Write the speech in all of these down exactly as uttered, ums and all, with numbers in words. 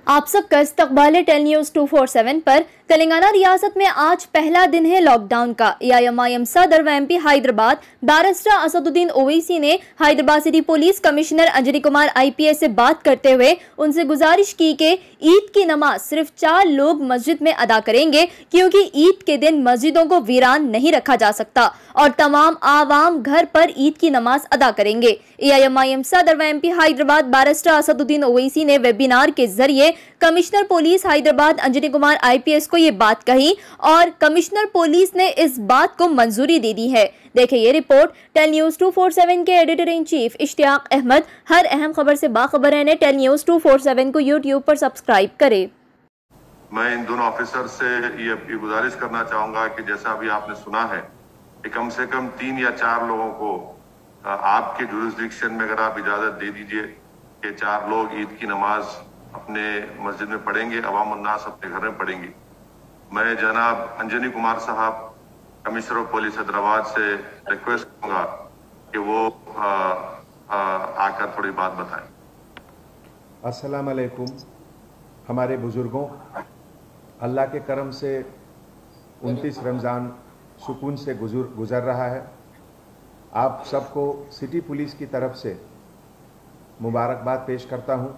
आप सबका इस्तकबाल Tel News two four seven पर। तेलंगाना रियासत में आज पहला दिन है लॉकडाउन का। ए आई एम आई एम सदर व M P Hyderabad barrister Asaduddin Owaisi ने Hyderabad city police commissioner Anjani Kumar I P S से बात करते हुए उनसे गुजारिश की कि ईद की नमाज सिर्फ चार लोग मस्जिद में अदा करेंगे, क्योंकि ईद के दिन मस्जिदों को वीरान नहीं रखा जा सकता और तमाम आवाम घर पर ईद की नमाज अदा करेंगे। ए आई एम आई एम सदर व M P Hyderabad barrister Asaduddin Owaisi ने वेबिनार के जरिए commissioner police Hyderabad Anjani Kumar I P S को ये बात कही और कमिश्नर पुलिस ने इस बात को मंजूरी दे दी है। देखिए ये रिपोर्ट। Tel News two four seven के editor in chief Ishtiaq Ahmed. हर अहम खबर से बाखबर रहने Tel News two four seven को यूट्यूब पर सब्सक्राइब करें। मैं इन दोनों ऑफिसर से ये गुजारिश करना चाहूंगा कि जैसा अभी आपने सुना है कि कम से कम तीन या चार लोगों को आपके जुरिस्डिक्शन में अगर आप इजाजत दे दीजिए कि चार लोग ईद की नमाज अपने मस्जिद में पढ़ेंगे, अवाम उन्नास अपने घर में पढ़ेंगी। मैं जनाब अंजनी कुमार साहब कमिश्नर ऑफ पुलिस हैदराबाद से रिक्वेस्ट करूंगा कि वो आ, आ, आकर थोड़ी बात बताएं। अस्सलाम वालेकुम। हमारे बुजुर्गों, अल्लाह के करम से उनतीस रमज़ान सुकून से गुजर गुजर रहा है। आप सबको सिटी पुलिस की तरफ से मुबारकबाद पेश करता हूं।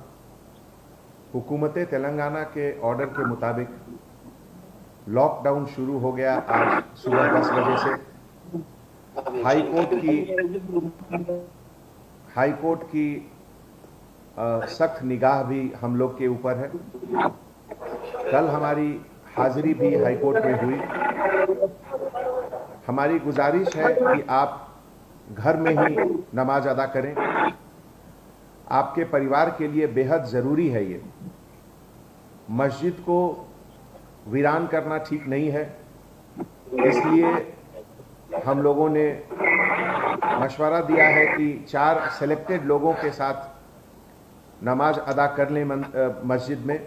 हुकूमत तेलंगाना के ऑर्डर के मुताबिक लॉकडाउन शुरू हो गया आज सुबह दस बजे से। हाई कोर्ट की हाई कोर्ट की सख्त निगाह भी हम लोग के ऊपर है। कल हमारी हाजिरी भी हाई कोर्ट में हुई। हमारी गुजारिश है कि आप घर में ही नमाज अदा करें। आपके परिवार के लिए बेहद ज़रूरी है। ये मस्जिद को वीरान करना ठीक नहीं है, इसलिए हम लोगों ने मशवरा दिया है कि चार सेलेक्टेड लोगों के साथ नमाज अदा कर लें मस्जिद में।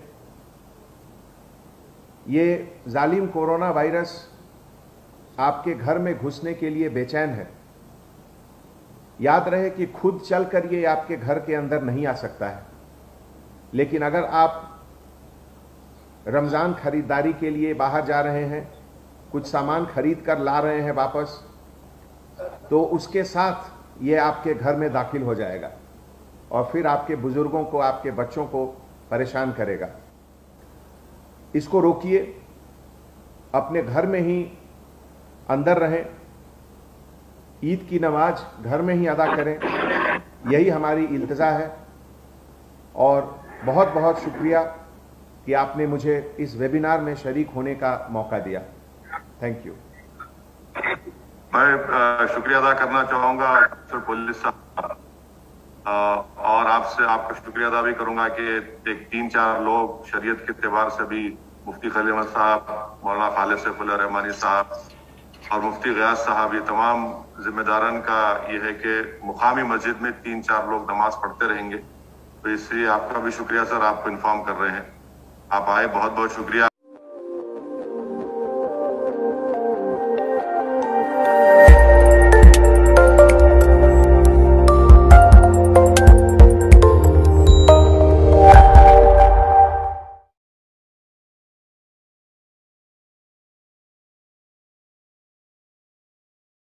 ये जालिम कोरोना वायरस आपके घर में घुसने के लिए बेचैन है। याद रहे कि खुद चलकर ये आपके घर के अंदर नहीं आ सकता है, लेकिन अगर आप रमज़ान खरीदारी के लिए बाहर जा रहे हैं, कुछ सामान खरीद कर ला रहे हैं वापस, तो उसके साथ ये आपके घर में दाखिल हो जाएगा और फिर आपके बुजुर्गों को, आपके बच्चों को परेशान करेगा। इसको रोकिए, अपने घर में ही अंदर रहें, ईद की नमाज घर में ही अदा करें, यही हमारी इल्तिजा है। और बहुत बहुत शुक्रिया कि आपने मुझे इस वेबिनार में शरीक होने का मौका दिया। Thank you. मैं शुक्रिया अदा करना चाहूँगा पुलिस साहब, और आपसे आपका शुक्रिया अदा भी करूँगा कि एक तीन चार लोग शरीयत के एतबार से भी मुफ्ती खलील अहमद साहब, मौलाना खालिद सैफुल्लाह रहमानी साहब और मुफ्ती गयास साहब, ये तमाम जिम्मेदारन का ये है कि मुकामी मस्जिद में तीन चार लोग नमाज पढ़ते रहेंगे। तो इसलिए आपका भी शुक्रिया सर, आपको इन्फॉर्म कर रहे हैं। आप आए, बहुत बहुत शुक्रिया।